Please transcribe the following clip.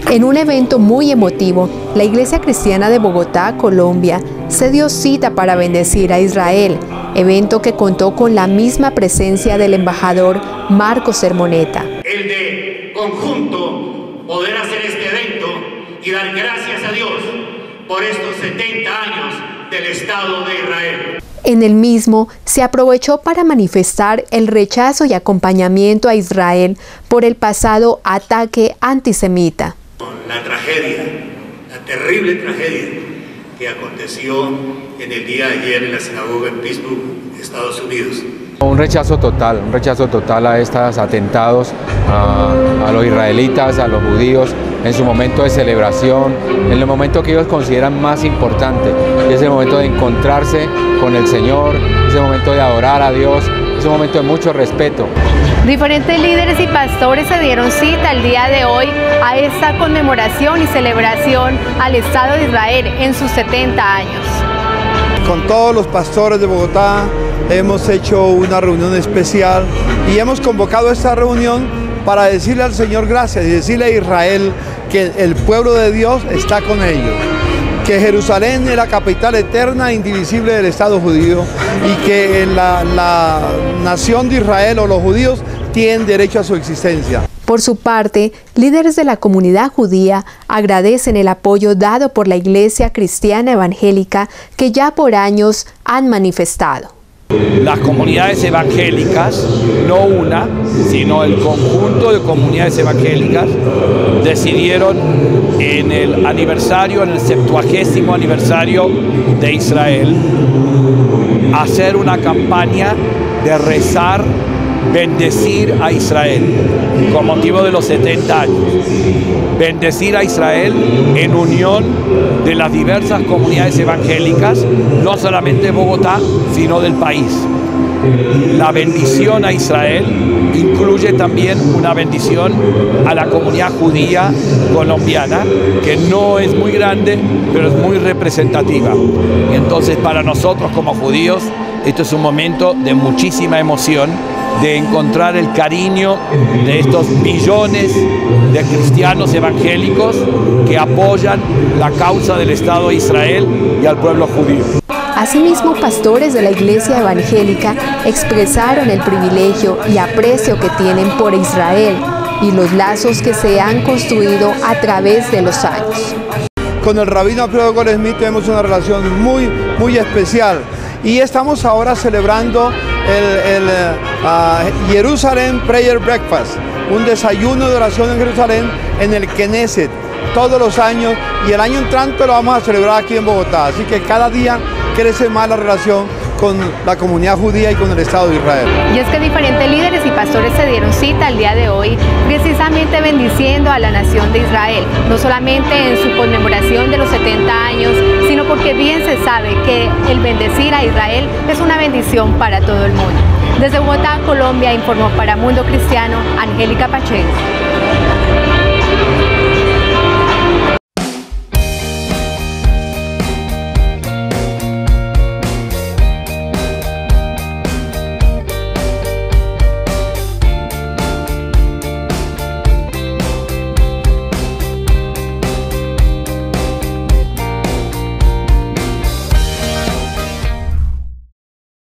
En un evento muy emotivo, la Iglesia Cristiana de Bogotá, Colombia, se dio cita para bendecir a Israel, evento que contó con la misma presencia del embajador Marcos Sermoneta. El de conjunto poder hacer este evento y dar gracias a Dios por estos 70 años del Estado de Israel. En el mismo se aprovechó para manifestar el rechazo y acompañamiento a Israel por el pasado ataque antisemita. La tragedia, la terrible tragedia que aconteció en el día de ayer en la sinagoga en Pittsburgh, Estados Unidos. Un rechazo total a estos atentados a los israelitas, a los judíos, en su momento de celebración, en el momento que ellos consideran más importante, es el momento de encontrarse con el Señor, es el momento de adorar a Dios, es un momento de mucho respeto. Diferentes líderes y pastores se dieron cita el día de hoy a esta conmemoración y celebración al Estado de Israel en sus 70 años. Con todos los pastores de Bogotá hemos hecho una reunión especial y hemos convocado esta reunión para decirle al Señor gracias y decirle a Israel que el pueblo de Dios está con ellos, que Jerusalén es la capital eterna e indivisible del Estado judío y que la nación de Israel o los judíos tienen derecho a su existencia. Por su parte, líderes de la comunidad judía agradecen el apoyo dado por la Iglesia Cristiana Evangélica que ya por años han manifestado. Las comunidades evangélicas, no una, sino el conjunto de comunidades evangélicas, decidieron en el aniversario, en el 70º aniversario de Israel, hacer una campaña de rezar, bendecir a Israel, con motivo de los 70 años. Bendecir a Israel en unión de las diversas comunidades evangélicas, no solamente de Bogotá, sino del país. La bendición a Israel incluye también una bendición a la comunidad judía colombiana, que no es muy grande, pero es muy representativa. Y entonces para nosotros como judíos, esto es un momento de muchísima emoción, de encontrar el cariño de estos millones de cristianos evangélicos que apoyan la causa del Estado de Israel y al pueblo judío. Asimismo, pastores de la Iglesia Evangélica expresaron el privilegio y aprecio que tienen por Israel y los lazos que se han construido a través de los años. Con el rabino Alfredo Golesmith tenemos una relación muy especial y estamos ahora celebrando el Jerusalem Prayer Breakfast, un desayuno de oración en Jerusalén en el Knesset todos los años, y el año entrante lo vamos a celebrar aquí en Bogotá, así que cada día crece más la relación con la comunidad judía y con el Estado de Israel. Y es que diferentes líderes y pastores se dieron cita el día de hoy, precisamente bendiciendo a la nación de Israel, no solamente en su conmemoración de los 70 años, sino porque bien se sabe que el bendecir a Israel es una bendición para todo el mundo. Desde Bogotá, Colombia, informó para Mundo Cristiano, Angélica Pacheco.